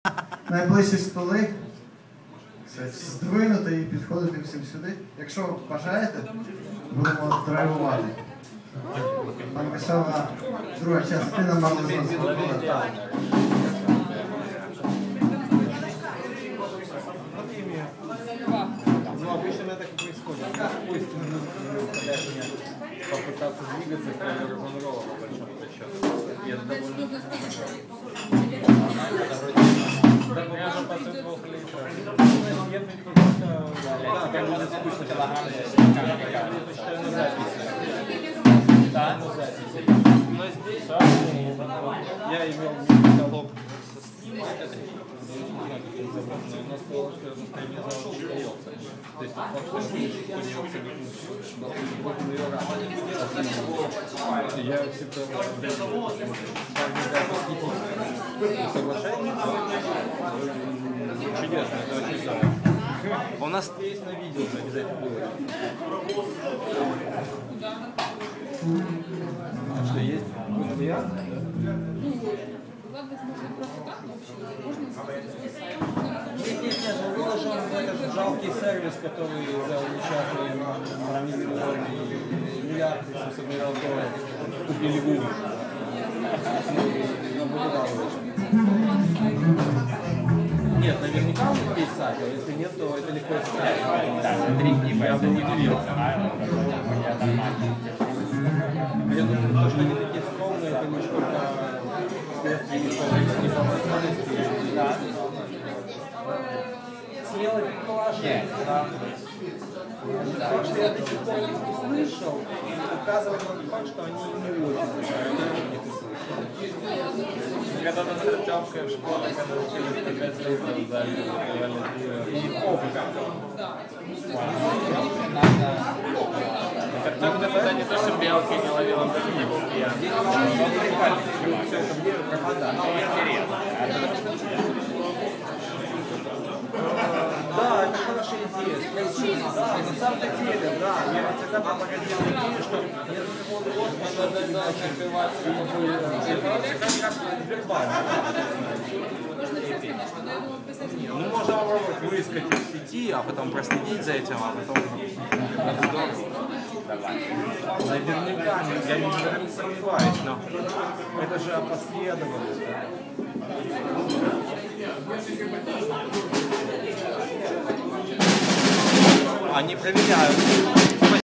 найближчі столи. Здвинути і підходити всім сюди. Якщо бажаєте, будемо драйвувати. Нам весела друга частина марлезонського колективу. Ну, обычно это так и происходит. Пусть попытаться двигаться к рок-н-роллу, по большому счету. И это довольно... Да, похоже, по цвету литра. Да, там будет скучно. Я предпочитаю на записи. Да, на записи. Но здесь я имел диалог с у нас получилось стабилизация удается. То есть он я всегда соглашаюсь. Чудесно, это очень здорово. У нас есть на видео, обязательно было. Что есть? Материал? Ладно, можно просто так, можно сказать, Нет, мы выложим этот жалкий сервис, который за несчастный миллиард собирал долларов, купили Google. Нет, наверняка у них есть сайт, а если нет, то это легко искать. Да, 3 дня, я бы не удивился. Я думаю, то, что они такие скромные, это не только смело предположить, да. То, что я до сих пор не слышал, указывает на факт, что они не очень когда-то тёмка в школе, когда учились по 5 лет, и опыт. Артём тогда не то, что белки не ловил, он даже не был пьяный. Все это мне пропадает. Да, это хорошая идея. Спасибо. Да, на самом деле, да. Я всегда пропагандирую идею, что нет никакого возможно открывать вербально. Ну, можно попробовать выискать в сети, а потом проследить за этим, а потом... Наверняка, я не сомневаюсь, но это же опосредованность. Они проверяют.